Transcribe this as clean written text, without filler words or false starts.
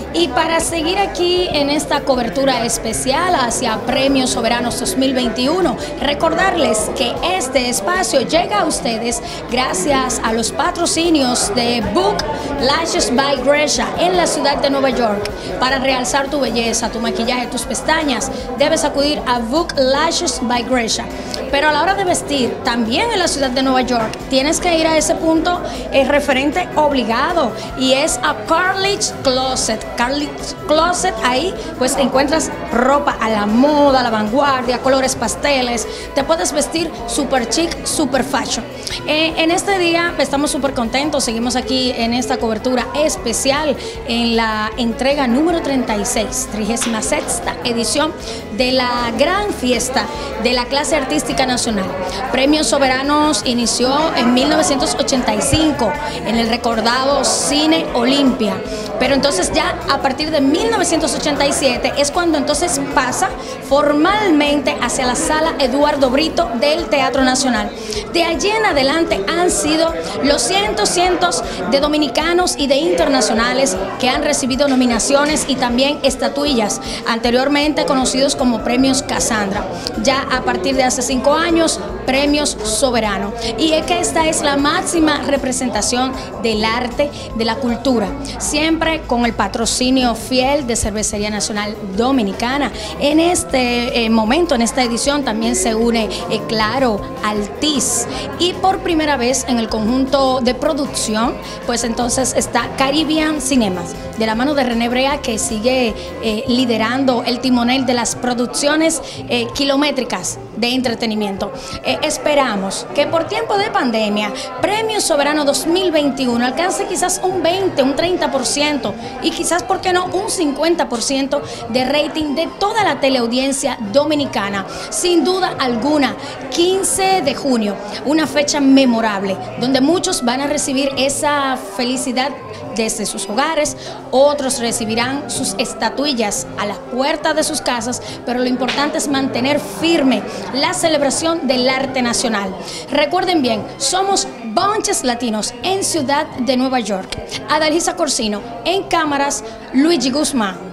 Y para seguir aquí en esta cobertura especial hacia Premios Soberanos 2021, recordarles que este espacio llega a ustedes gracias a los patrocinios de Book Lashes by Grecia en la ciudad de Nueva York. Para realzar tu belleza, tu maquillaje, tus pestañas, debes acudir a Book Lashes by Grecia. Pero a la hora de vestir, también en la ciudad de Nueva York, tienes que ir a ese punto referente obligado, y es a Carly's Closet. Carly's Closet, ahí pues encuentras ropa a la moda, a la vanguardia, colores pasteles, te puedes vestir super chic, super fashion. En este día estamos súper contentos, seguimos aquí en esta cobertura especial en la entrega número 36, 36ª edición de la gran fiesta de la clase artística nacional. Premios Soberanos inició en 1985 en el recordado Cine Olimpia, pero entonces ya a partir de 1987 es cuando entonces pasa formalmente hacia la Sala Eduardo Brito del Teatro Nacional. De allí en adelante han sido los cientos de dominicanos y de internacionales que han recibido nominaciones y también estatuillas, anteriormente conocidos como Premios Casandra. Ya a partir de hace 5 años, Premios Soberano. Y es que esta es la máxima representación del arte, de la cultura, siempre con el patrocinio fiel de Cervecería Nacional Dominicana. En este momento, en esta edición, también se une, claro, Altiz. Y por primera vez en el conjunto de producción, pues entonces está Caribbean Cinemas, de la mano de René Brea, que sigue liderando el timonel de las producciones kilométricas de entretenimiento. Esperamos que por tiempo de pandemia, Premios Soberano 2021 alcance quizás un 20, un 30% y quizás, ¿por qué no?, un 50% de rating de toda la teleaudiencia dominicana. Sin duda alguna, 15 de junio, una fecha memorable, donde muchos van a recibir esa felicidad desde sus hogares, otros recibirán sus estatuillas a la puerta de sus casas, pero lo importante es mantener firme la celebración del arte nacional. Recuerden bien, somos Bunches Latinos en Ciudad de Nueva York. Adalgisa Corsino, en cámaras, Luigi Guzmán.